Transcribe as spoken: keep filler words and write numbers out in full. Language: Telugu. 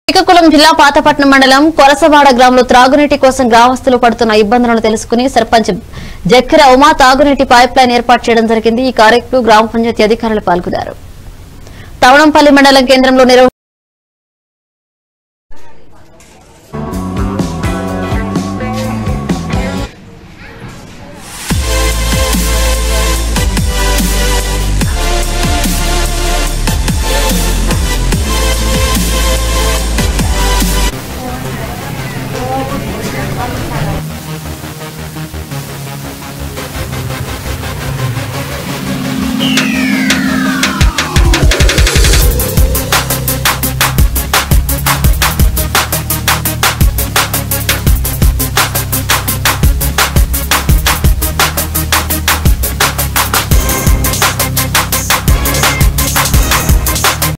శ్రీకాకుళం జిల్లా పాతపట్నం మండలం కొరసవాడ గ్రామంలో త్రాగునీటి కోసం గ్రామస్తులు పడుతున్న ఇబ్బందులను తెలుసుకుని సర్పంచ్ జక్కెర ఉమా తాగునీటి పైప్ లైన్ ఏర్పాటు చేయడం జరిగింది। ఈ కార్యక్రమంలో గ్రామ పంచాయతీ అధికారులు పాల్గొన్నారు। తవణంపల్లి మండలం కేంద్రంలో నిర్వహించిన